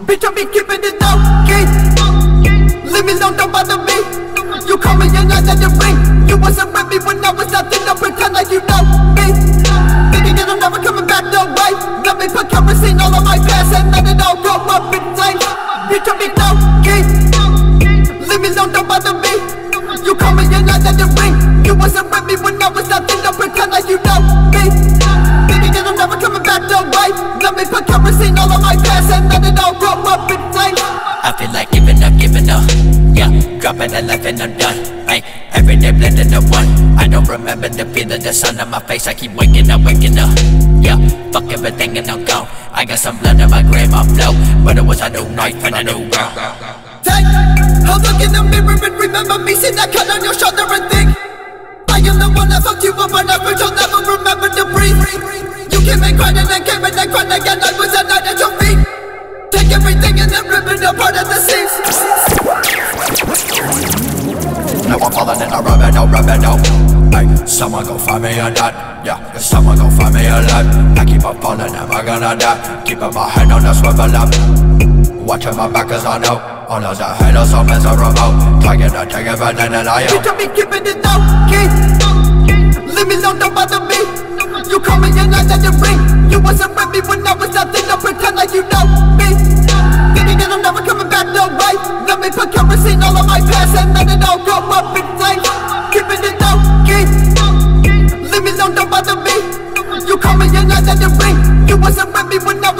Bitch, I be keeping it low key. Leave me alone, don't bother me. You call me and I let it ring. You wasn't with me when I was nothing. Don't pretend like you know me. Thinking that I'm never coming back, no way. Let me put kerosene all on my past and let it all go up in flames. Bitch, I be low key. Leave me alone, don't bother me. You call me and I let it ring. You wasn't with me when I was nothing. Don't pretend like you know me. Thinking that I'm never coming back, no way. Let me put kerosene all on my past and let it all go up in flames. I feel like giving up, yeah. Dropping a life and I'm done, ay. Every day blending to one. I don't remember the feel of the sun on my face. I keep waking up, yeah. Fuck everything and I'm gone. I got some blood on my grave, my flow. But it was a new night and a new girl. Take a look in the mirror and remember me. See that cut on your shoulder and think I am the one that fucked you up, but never, you'll never remember to breathe. You came and cried and then came and then cried again. I was a night at your feet. Take everything and then rip it apart at the seams. Now I'm falling in a rabbit hole. Ay, someone gon' find me or not, yeah. Someone gon' find me alive. I keep on falling, am I gonna die? Keeping my head on the swivel up. Watching my back cause I know all those that hate us so miserable. Taking a take it, but then I am. Bitch, I be keeping it low key. Leave me alone, don't bother me. You call me and I let it ring. You wasn't with me when I was nothing. Don't pretend like you know me. Thinking that I'm never coming back, no way. Let me put kerosene all on my past and let it all go up in flames. Keeping it low key. Leave me alone, don't bother me. You call me and I let it ring. You wasn't with me when I